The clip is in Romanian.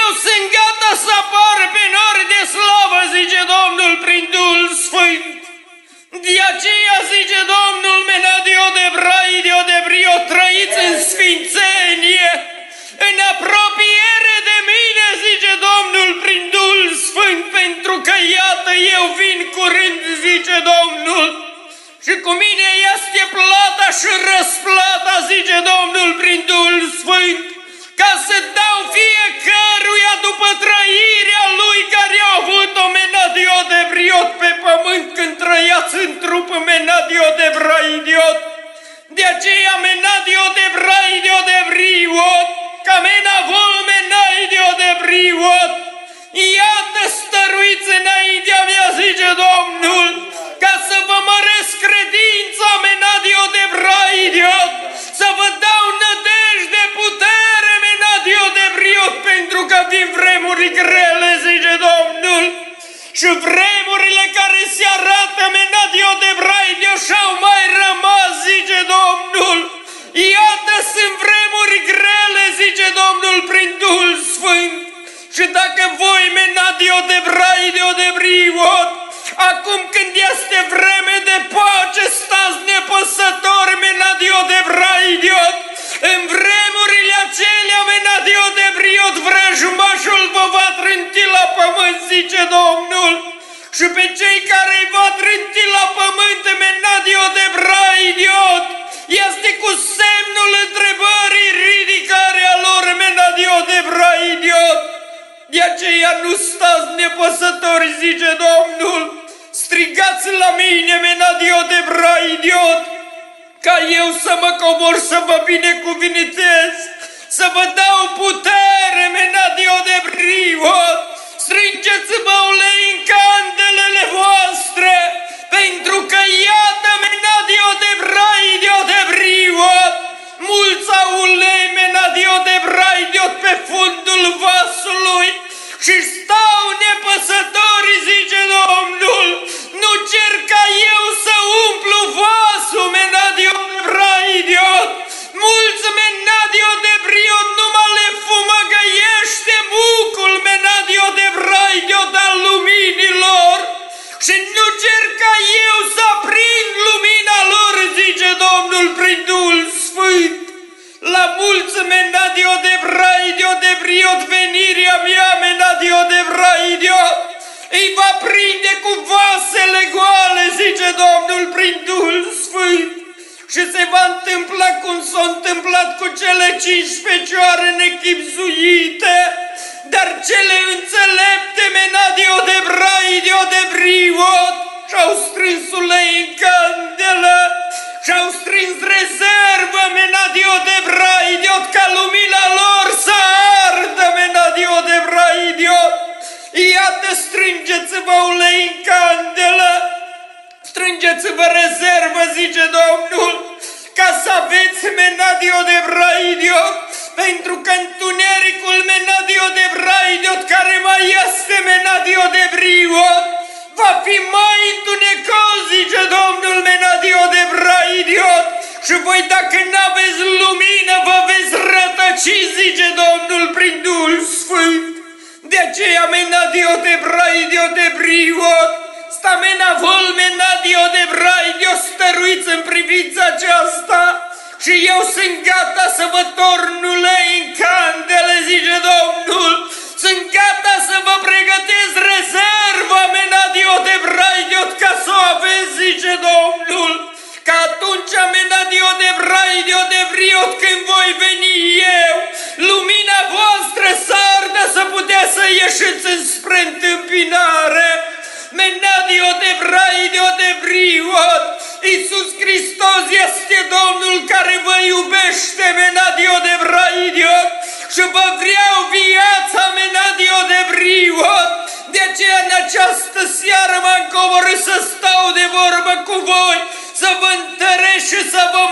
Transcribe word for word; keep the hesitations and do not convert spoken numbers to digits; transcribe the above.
sunt gata să apar pe nori de slavă, zice Domnul prin Duhul Sfânt. De aceea, zice Domnul, Menadio de Braidio de Brio, trăiți în sfințenie, în apropiere de mine, zice Domnul prin Duhul Sfânt, pentru că iată eu vin curând, zice Domnul, și cu mine este plata și răsplata, zice Domnul prin Duhul Sfânt, ca să dau fiecăruia după trăirea lui care a avut-o, Menadio de Briot, pe pământ când trăiați în trup, Menadio de Braidiot. De aceea, Menadio de Braidio de Briot, ca menavol Menadio de Briot, iată stăruiți înaintea mea, zice Domnul, ca să vă măresc credința, Menadio de Braidiot, să vă dau nădejde, putere, Menadio de Briot, pentru că vin vremuri grele, zice Domnul, și vremurile care se arată, Menadio de Braidiot, și-au mai rămas, zice Domnul. Iată sunt vremuri grele, zice Domnul prin Duhul Sfânt. Și dacă voi, Menadio de Braidio de Briot, acum când este vreme de pace, stați nepăsători, Menadio de Braidiot, în vremurile acelea, Menadio de Briot, vrăjmașul vă va trânti la pământ, zice Domnul, și pe cei care îi va trânti la pământ, Menadio de Braidiot, este cu semnul întrebării ridicarea lor, Menadio de Braidiot. De aceea nu stați nepăsători, zice Domnul, strigați la mine, Menadio de Braidiot, ca eu să mă cobor să vă binecuvintez, să vă dau putere, Menadio de Briot. Strângeți-vă ulei în candelele voastre, pentru că iată, Menadio de Braidio de Briot, mulți au ulei, Menadio de Braidiot, pe fundul vasului și stau nepăsători, zice Domnul. Nu cer ca eu să umplu vasul, Menadio de Braidiot. Mulți, Menadio de Briot, numai le fumăgăiește bucul, Menadio de Braidiot, al luminilor. Și nu cer ca eu să aprind lumina lor, zice Domnul prin Duhul Sfânt. La mulți, Menadio de Braidio de Briot, venirea mea, Menadio de Braidiot, îi va prinde cu vasele goale, zice Domnul prin Duhul Sfânt. Și se va întâmpla cum s-a întâmplat cu cele cinci fecioare nechipzuite, dar cele înțelepte, Menadio de Braidio de Briot, și-au strâns ulei în candelă, și-au strâns rezervă, Menadio de Braidiot, ca lumina lor să ardă, Menadio de Braidiot. Iată, strângeți-vă ulei în candelă, strângeți-vă rezervă, zice Domnul, ca să aveți, Menadio de Braidiot, pentru că întunericul, Menadio de Braidiot, care mai este, Menadio de Briot, va fi mai întunecos, zice Domnul, Menadio de Braidiot, și voi, dacă n-aveți lumină, vă veți rătăci, zice Domnul prin Duhul Sfânt. De aceea, Menadio de Braidiot de Briot, sta menavol, Menadio de Braidiot, stăruiți în privința aceasta, și eu sunt gata să vă torn ulei în candele, zice Domnul. Sunt gata să vă pregătesc rezerva, Menadio de Braidiot, ca să o aveți, zice Domnul. Că atunci, Menadio de Braidio de Briot, când voi veni eu, lumina voastră să ardă, să puteți să ieșiți înspre întâmpinare. Menadio de Braidio de Briot, Iisus Hristos este Domnul care vă iubește, Menadio de Braidiot, și vă vreau viața, Menadio de Briot. De aceea, în această seară m-am coborât să stau de vorbă cu voi, să vă întăresc și să vă